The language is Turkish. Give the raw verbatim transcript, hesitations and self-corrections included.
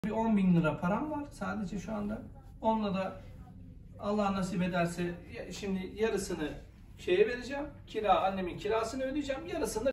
Bir on bin lira param var sadece şu anda. Onunla da Allah nasip ederse şimdi yarısını şeye vereceğim. Kira, annemin kirasını ödeyeceğim. Yarısını da